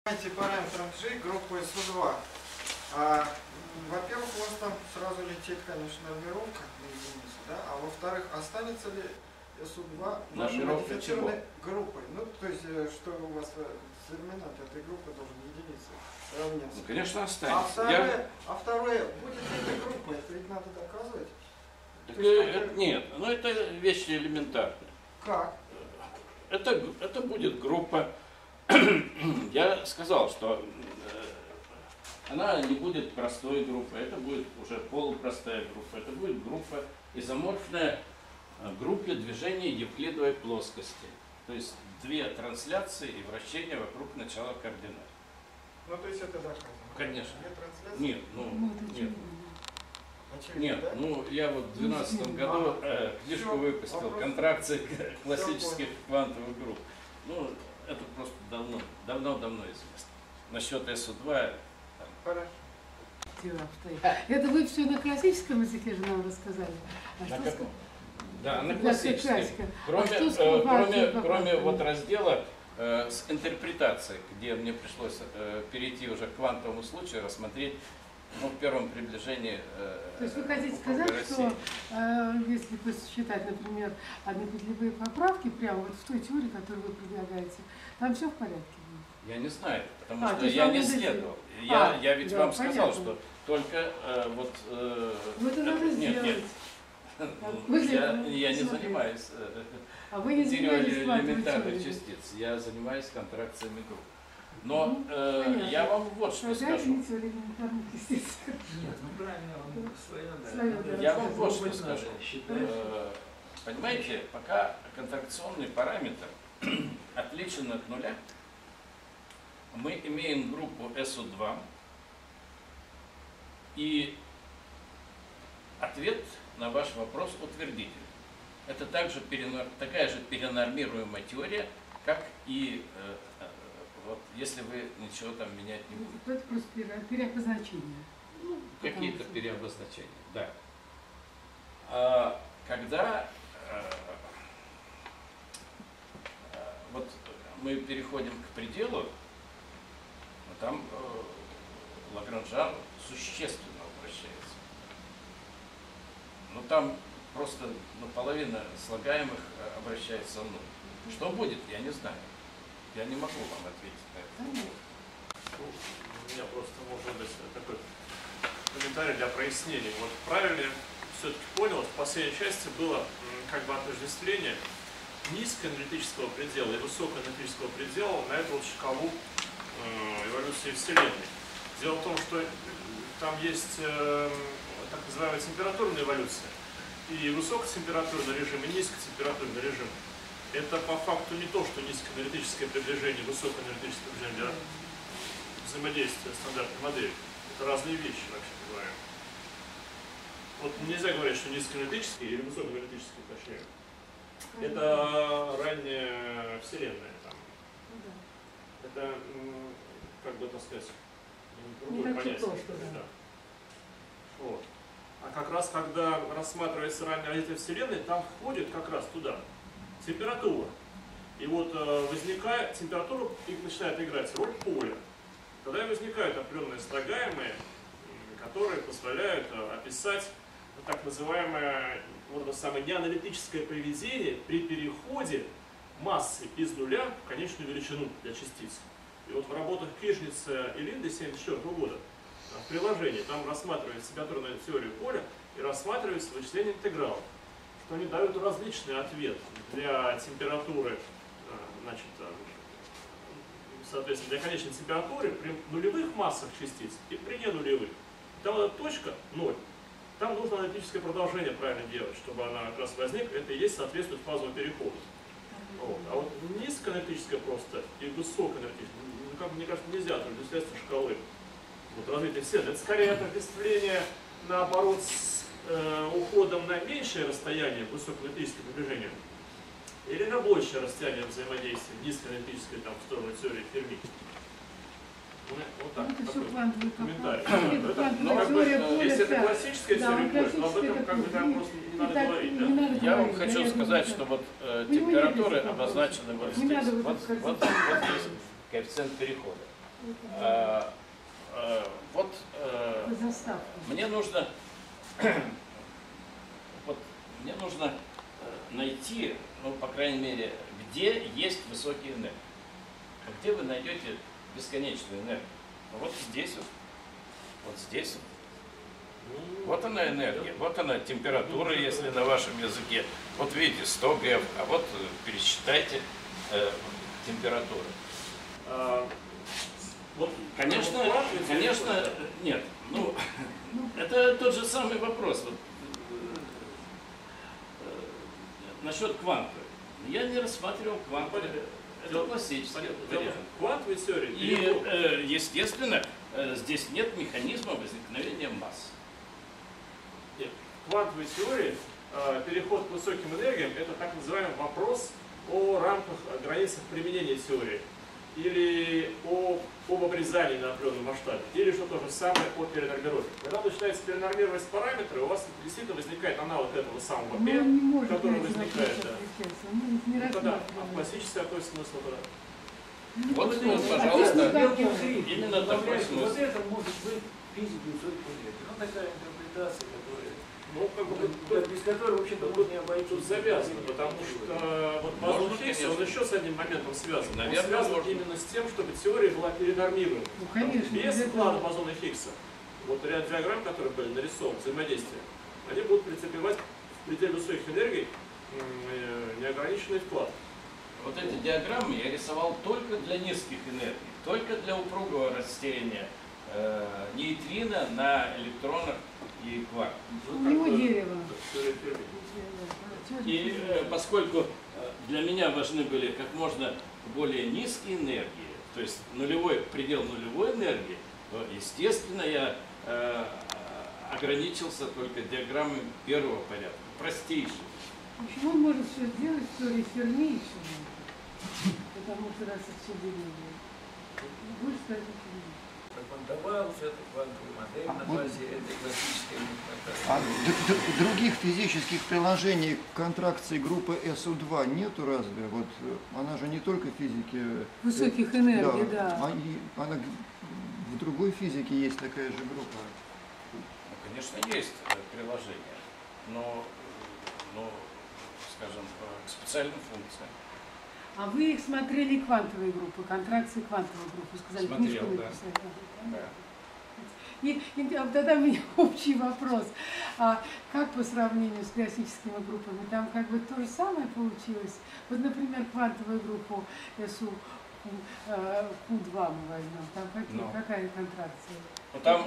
Параметром G группы SU2. Во-первых, у вас там сразу летит, конечно, нумеровка на единицу, да? А во-вторых, останется ли SU2 вашей модифицированной группой? Ну, то есть, что у вас терминат этой группы должен единицы равняться. Ну, конечно, останется. А второе, будет ли эта группа? Это ведь надо доказывать. Нет, ну это вещи элементарные. Как? Это будет группа. Я сказал, что она не будет простой группой, это будет уже полупростая группа. Это будет группа изоморфная группе движения евклидовой плоскости. То есть две трансляции и вращение вокруг начала координат. Ну, то есть это доказано? Конечно. Две трансляции? Нет, нет. Очевидно, Нет, да? ну я вот в 2012 году книжку выпустил «Контракции классических квантовых групп». Ну, это просто давно известно. Насчет SU2. Хорошо. Это вы все на классическом языке же нам рассказали. На каком? Да, на классическом. Кроме вот раздела с интерпретацией, где мне пришлось перейти уже к квантовому случаю, рассмотреть в первом приближении. То есть вы хотите сказать, что если посчитать, например, однопетлевые поправки прямо вот в той теории, которую вы предлагаете, там все в порядке будет? Я не знаю, потому что я не исследовал. Я ведь вам сказал, что только вот... это надо сделать. Я не занимаюсь элементарных частиц, я занимаюсь контракциями групп. Но я вам вот что скажу. Я вам вот что скажу. Понимаете, пока контракционный параметр отличен от нуля, мы имеем группу SU2, и ответ на ваш вопрос утвердитель. Это также такая же перенормируемая теория, как и вот, если вы ничего там менять не будете. Это просто переобозначение. Ну, какие-то переобозначения, да. Когда вот мы переходим к пределу, там Лагранжан существенно упрощается. Но там просто половина слагаемых обращается в нуль. Что будет, я не знаю. Я не могу вам ответить на это. У меня просто может быть такой комментарий для прояснения. Вот правильно я все-таки понял, в последней части было как бы отождествление низкоаналитического предела и высокоаналитического предела на эту вот шкалу эволюции Вселенной. Дело в том, что там есть так называемая температурная эволюция, и высокотемпературный режим, и низкотемпературный режим. Это по факту не то, что низкоаналитическое приближение, высокоаналитическое приближение для взаимодействия стандартной модели. Это разные вещи, вообще говоря. Вот нельзя говорить, что низкоаналитический или высокоаналитический, точнее. Это ранняя Вселенная. Там. Это, как бы так сказать, другое понятие. Да. Вот. А как раз, когда рассматривается ранняя развитие Вселенной, там входит как раз туда температура. И вот возникает температура и начинает играть роль поля. Тогда и возникают определенные слагаемые, которые позволяют описать так называемое самое неаналитическое поведение при переходе массы из нуля в конечную величину для частиц. И вот в работах Кижница и Линды 1974 года в приложении там рассматривается температурная теория поля и рассматривается вычисление интегралов, что они дают различный ответ для температуры, значит, соответственно, для конечной температуры при нулевых массах частиц и при ненулевых. Там эта точка 0. Там нужно аналитическое продолжение правильно делать, чтобы она как раз возникла. Это и есть соответствует фазовому переходу. Вот. А вот низкоаналитическое просто и высокоаналитическое, мне кажется, нельзя отождествлять со шкалы вот, развития Вселенной. Это скорее отождествление, наоборот, с уходом на меньшее расстояние высокоаналитического приближения или на большее расстояние взаимодействия низкоаналитической там, в сторону теории Ферми. Вот так. Это все квантовый комментарий. Если это классическая теория поля, то об этом как бы там просто не надо говорить. Да? Я вам хочу сказать, что вот температуры обозначены вот здесь. Вот есть коэффициент перехода. Вот мне нужно, вот, мне нужно найти, ну, по крайней мере, где есть высокие энергии. Где вы найдете бесконечную энергию? Ну, вот здесь вот здесь вот. Вот она энергия, вот она температура, если на вашем языке. Вот видите, 100 ГФ, а вот пересчитайте температуру. Вот, конечно, нет. Ну, это тот же самый вопрос. Вот, насчет кванта. Я не рассматривал квант. Это классический вариант. Квантовой теории. И, естественно, здесь нет механизма возникновения масс. Нет. В квантовой теории переход к высоким энергиям — это так называемый вопрос о рамках, о границах применения теории. Или об обрезании на определенном масштабе. Или что то же самое о перенормировке. Когда вы начинаете перенормировать параметры, у вас действительно возникает аналог этого самого P, который возникает. Тогда классический такой смысл. Вот, пожалуйста, именно такой смысл. Вот это может быть физика высоких энергий. Ну, такая интерпретация, которая... Ну, как бы, без которой, в общем-то, тут не обойти. Тут завязано, потому что вот Мазл Хиггса, он еще с одним моментом связан. Наверное, он связан именно с тем, чтобы теория была перенормирована. Ну, конечно, Без вклада бозона Хиггса, вот ряд диаграмм, которые были нарисованы, взаимодействия, они будут прицепивать в пределе высоких энергий неограниченный вклад. Вот эти диаграммы я рисовал только для низких энергий, только для упругого растения нейтрино на электронах и кварк. У него дерево. И поскольку для меня важны были как можно более низкие энергии, то есть предел нулевой энергии, то, естественно, я ограничился только диаграммой первого порядка, простейшей. Почему он может все сделать в теории Ферми еще? Потому что раз это все деление. Будет сказать Ферми. Проквантовалась эта квантовая модель на базе этой классической математики. А других физических приложений к контракции группы СУ2 нету разве? Вот она же не только физики. Высоких энергий, да. Она в другой физике есть такая же группа. Ну, конечно, есть приложение, но скажем, к специальным функциям. А вы их смотрели квантовые группы, контракции квантовой группы, сказали, Смотрел, книжку да. написали. Да. И тогда у меня общий вопрос. А как по сравнению с классическими группами? Там как бы то же самое получилось? Вот, например, квантовую группу СУ Q2 мы возьмем. Там какая контракция? Ну, там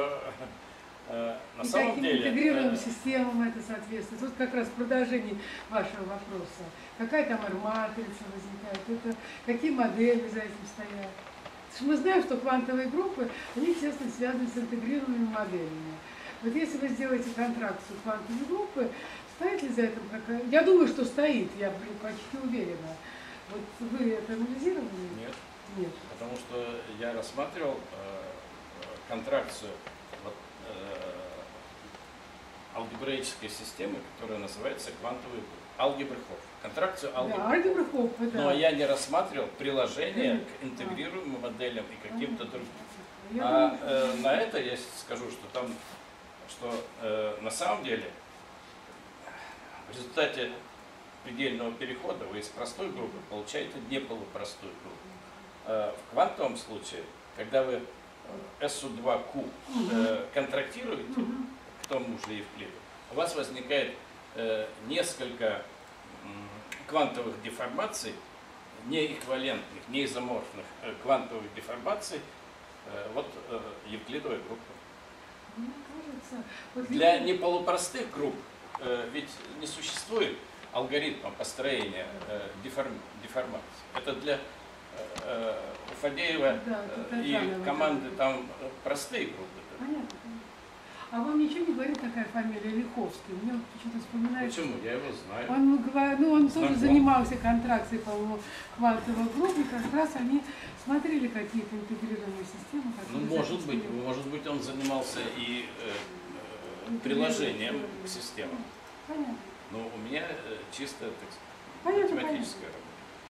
на самом каким деле... интегрированным системам это соответствует? Вот как раз в продолжении вашего вопроса. Какая там R-матрица возникает? Это, какие модели за этим стоят? Потому что мы знаем, что квантовые группы, они тесно связаны с интегрированными моделями. Вот если вы сделаете контракцию квантовой группы, стоит ли за этим какая-то... Я думаю, что стоит, я почти уверена. Вот вы это анализировали? Нет. Нет. Потому что я рассматривал контракцию алгебраической системы, которая называется квантовый алгебра Хофф. Контракцию алгебры. Да, алгебра Хофф, да. Но я не рассматривал приложение к интегрируемым моделям и каким-то другим. На это я скажу, что на самом деле в результате предельного перехода вы из простой группы получаете неполупростую группу. В квантовом случае, когда вы SU2Q контрактируете, к тому же Евклиду, у вас возникает несколько квантовых деформаций, неэквивалентных, неизоморфных квантовых деформаций, евклидовой группы. Мне кажется, вот Для неполупростых групп ведь не существует алгоритма построения деформации. Это для Фадеева и команды там простые группы. Понятно. А вам ничего не говорит такая фамилия Лиховский? Мне вот почему-то вспоминается. Почему? Я его знаю. Он тоже занимался контракцией, по-моему, квантовой группы, как раз они смотрели какие-то интегрированные системы. Ну, может быть, он занимался и приложением к системам. Понятно. Но у меня чисто, так сказать, математическая работа.